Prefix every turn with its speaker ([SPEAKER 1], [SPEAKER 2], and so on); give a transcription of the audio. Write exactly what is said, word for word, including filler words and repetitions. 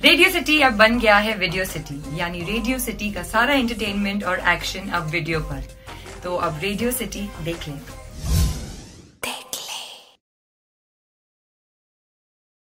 [SPEAKER 1] Radio city अब बन गया है वीडियो सिटी, यानी रेडियो सिटी का सारा एंटरटेनमेंट और एक्शन अब वीडियो पर। तो अब रेडियो सिटी देख लें।